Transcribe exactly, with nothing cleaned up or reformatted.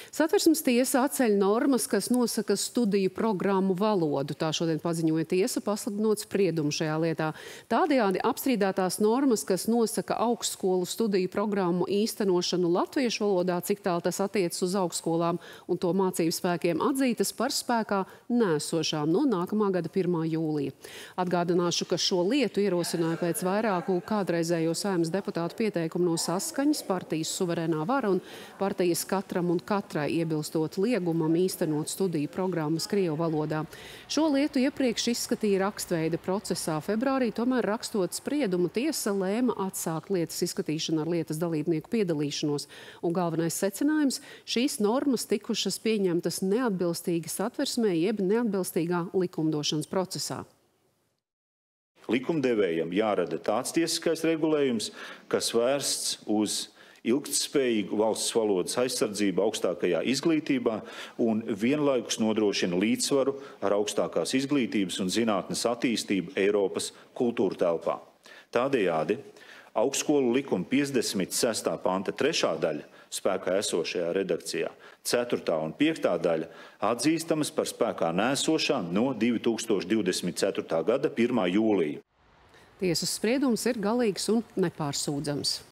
Satversmes tiesa atceļ normas, kas nosaka studiju programmu valodu. Tā šodien paziņoja tiesa, pasludinot spriedumu šajā lietā. Tādējādi apstrīdētās normas, kas nosaka augstskolu studiju programmu īstenošanu latviešu valodā, cik tālu tas attiecas uz augstskolām un to mācību spēkiem, atzītas par spēkā nēsošām no nākamā gada pirmā jūlija. Atgādināšu, ka šo lietu ierosināja pēc vairāku kādreizējo Saeimas deputātu pieteikumu no Saskaņas, partijas suverēnā vara un partijas katram un katrai iebilstot liegumam īstenot studiju programmas Krievu valodā. Šo lietu iepriekš izskatīja rakstveida procesā februārī, tomēr rakstot spriedumu tiesa lēma atsākt lietas izskatīšanu ar lietas dalībnieku piedalīšanos. Un galvenais secinājums – šīs normas tikušas pieņemtas neatbilstīgi satversmē jeb neatbilstīgā likumdošanas procesā. Likumdevējam jārada tāds tiesiskais regulējums, kas vērsts uz ilgtspējīgu valsts valodas aizsardzību augstākajā izglītībā un vienlaikus nodrošina līdzsvaru ar augstākās izglītības un zinātnes attīstību Eiropas kultūra telpā. Tādējādi augstskolu likuma piecdesmit sestā panta trešā daļa spēkā esošajā redakcijā, ceturtā un piektā daļa atzīstamas par spēkā nēsošām no divi tūkstoši divdesmit ceturtā gada pirmā jūlija. Tiesas spriedums ir galīgs un nepārsūdzams.